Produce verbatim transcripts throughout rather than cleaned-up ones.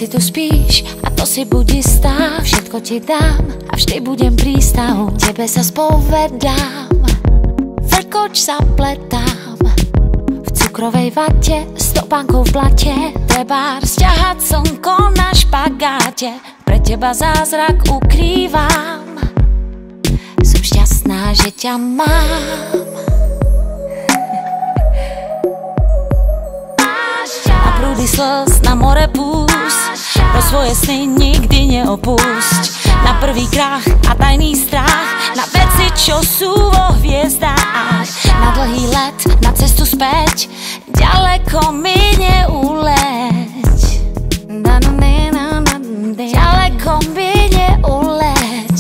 si tu spíš a to si buď istá, všetko ti dám a vždy budem prístav. Tebe sa spovedám, vrkoč zapletám v cukrovej vate, stopánkou v blate. Treba sťahať slnko na špagáte, pre teba zázrak ukrývam. Som šťastná, že ťa mám. Prúdy slz na more púšť, pro svoje sny nikdy neopúšť. Na prvý krach a tajný strach, na veci, čo sú vo hviezdách. Na dlhý let, na cestu späť, ďaleko mi neuleť. Ďaleko mi neuleť.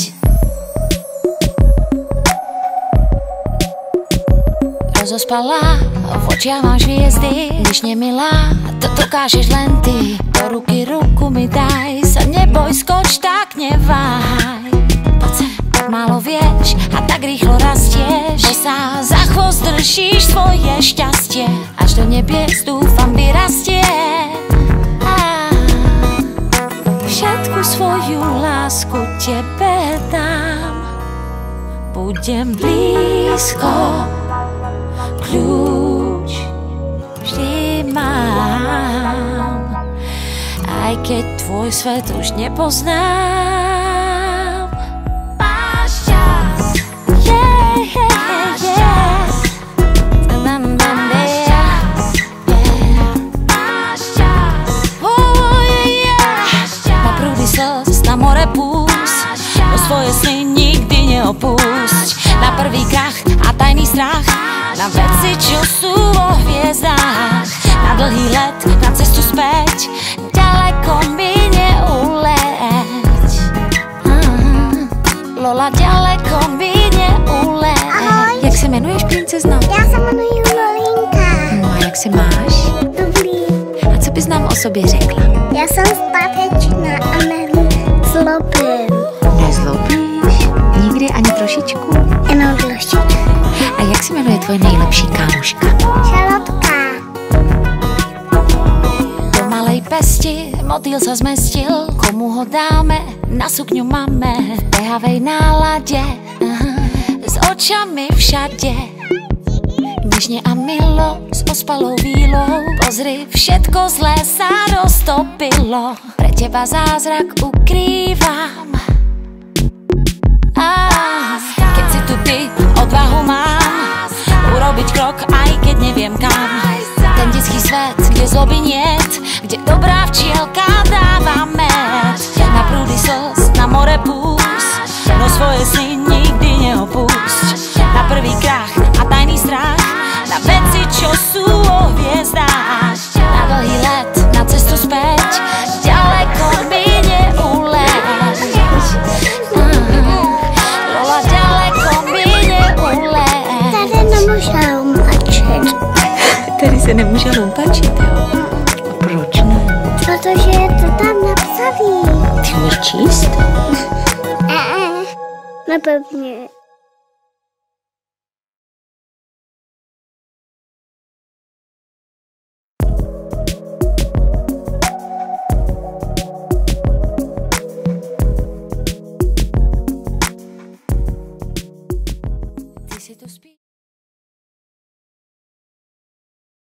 Rozospala, v očiach máš hviezdy, když nemilá, to dokážeš len ty. Do ruky ruku mi daj, sa neboj, skoč, tak neváhaj. Poď sem, tak málo vieš a tak rýchlo rastieš, že sa za chvost držíš svoje šťastie, až do nebies dúfam vyrastie. Všetku svoju lásku tebe dám, budem blízko, kľúč vždy mám, aj keď tvoj svet už nepoznám. Máš čas, yeah, yeah, yeah. Máš čas, yeah. Máš čas, oh, yeah, yeah. Na prúdy slz, na more púšť, no svoje sny nikdy neopúšť. Na prvý krach a tajný strach, na veci, čo sú vo hviezdách. Na dlhý let, na cestu späť, ďaleko mi neuleť. mm, Lola, ďaleko mi neuleť. Ahoj. Jak se jmenuješ, princezno? Já se jmenuji Lolinka. No a jak se máš? Dobrý. A co bys nám o sobě řekla? Já jsem statečná a nezlobím. Nezlobíš? Nikdy ani trošičku? Jenom trošičku. A jak se jmenuje tvoje nejlepší kámoška? Šalotka. Do malej pesti motýl sa zmestil, komu ho dáme, na sukňu máme. V behavej nálade, aha, s očami všade, nežne a milo, s ospalou vílou. Pozri, všetko zlé sa roztopilo, pre teba zázrak ukrývam. Ah, keď si tu ty, odvahu mám urobiť krok, aj keď neviem kam. Ten detský svet, kde zloby niet, kde dobrá včielka dáva med. Na prúdy slz, na more púšť, no svoje sny nikdy neopúšť. Na prvý krach a tajný strach, na veci, čo sú vo hviezdách. Na dlhý let, na cestu späť, ďaleko mi neuleť. Lola, ďaleko mi neuleť. Tady nemůže lumpačit. Tady se nemůže lumpačit, jo? Proč ne? Protože je to tam napsaný. Ty umíš číst? Eh, nepevně. Ty si tu spíš?